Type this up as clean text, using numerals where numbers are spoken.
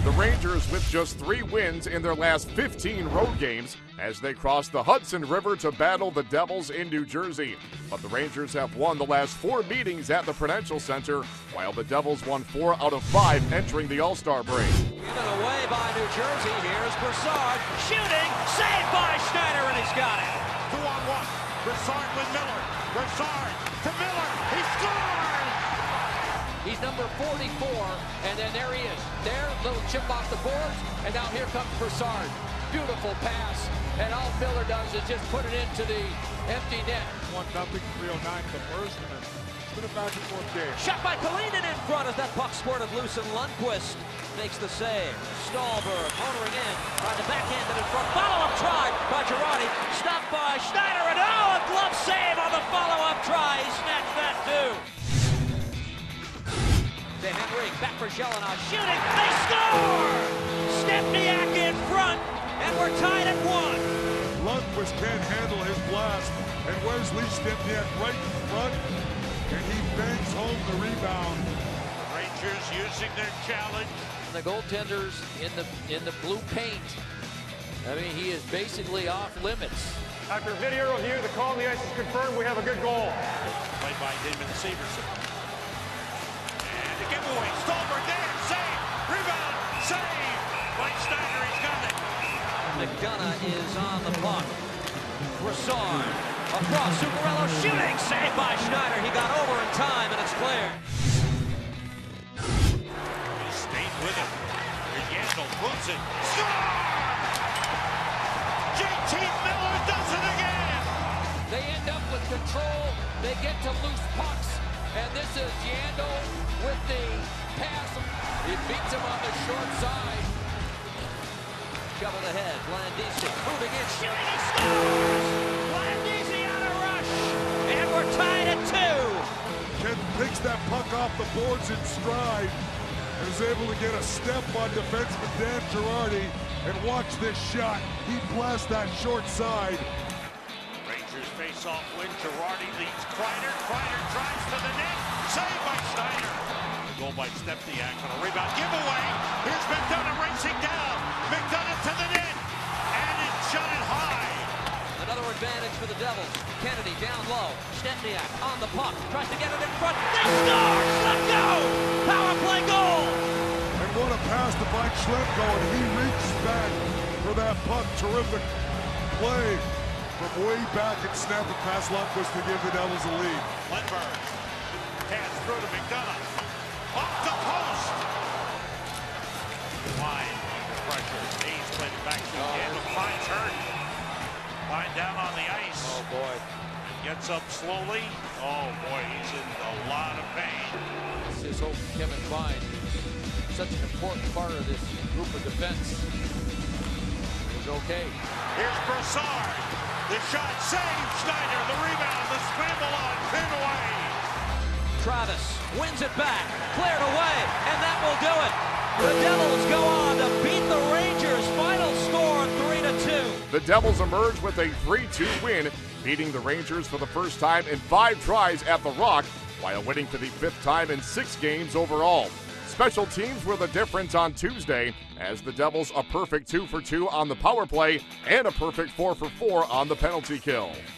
The Rangers with just 3 wins in their last 15 road games as they cross the Hudson River to battle the Devils in New Jersey. But the Rangers have won the last 4 meetings at the Prudential Center, while the Devils won 4 out of 5 entering the All-Star break. Given away by New Jersey. Here's Broussard shooting, saved by Schneider, and he's got it. 2-on-1. Broussard with Miller. Broussard to Miller. He scored! He's number 44, and then there he is. There, little chip off the boards, and now here comes Broussard. Beautiful pass, and all Miller does is just put it into the empty net. 1-0, 3:09 in the first, and it's been a back-and-forth game. Shot by Kalinin in front as that puck squirted loose, and Lundqvist makes the save. Stallberg motoring in, trying to backhand it in front. Follow-up try by Girardi, stopped by Schneider, and a glove save on the follow-up try. He snatched that too. To Henrik, back for Jelena, shooting, they score! Stempniak in front, and we're tied at 1. Lundqvist can't handle his blast, and Wesley Stempniak right in front, and he bangs home the rebound. Rangers using their challenge. And the goaltender's in the blue paint. I mean, he is basically off limits. After video review, the call on the ice is confirmed. We have a good goal. Played by Damon Severson. Giveaway, Stolberg there, save, rebound, save, by Schneider, he's got it. McDonough is on the puck. Broussard, across, Zuccarello shooting, saved by Schneider. He got over in time, and it's cleared. He stayed with him. Yandel moves it, score! JT Miller does it again! They end up with control, they get to loose pucks, and this is Yandel with the pass. He beats him on the short side. Shoveled ahead. Blandisi moving in, shooting, he scores! Blandisi on a rush, and we're tied at 2. Ken picks that puck off the boards in stride and is able to get a step on defenseman David Girardi. And watch this shot. He blasts that short side. Rangers face-off win. Girardi leads Kreider. Kreider drives to the net. Saved by Schneider. The goal by Stempniak on a rebound giveaway. Here's McDonough racing down. McDonough to the net. And it shot it high. Another advantage for the Devils. Kennedy down low. Stempniak on the puck. Tries to get it in front. They score! Let go! Power play goal! And what a pass to Mike Schlemko, and he reaches back for that puck. Terrific play from way back and snap it past Lundqvist to give the Devils a lead. Lindbergh. Pass through to McDonough. Off the post. Wide pressure. Hayes played it back to Yandel. Finds hurt. Fine down on the ice. Oh boy. Gets up slowly. Oh boy, he's in a lot of pain. Let's just hope Kevin Fine, such an important part of this group of defense, is okay. Here's Broussard. The shot saves Schneider. The rebound. The scramble on. Pin away. Travis wins it back, cleared away, and that will do it. The Devils go on to beat the Rangers. Final score 3-2. The Devils emerge with a 3-2 win, beating the Rangers for the first time in 5 tries at the Rock, while winning for the 5th time in 6 games overall. Special teams were the difference on Tuesday, as the Devils a perfect 2 for 2 on the power play and a perfect 4 for 4 on the penalty kill.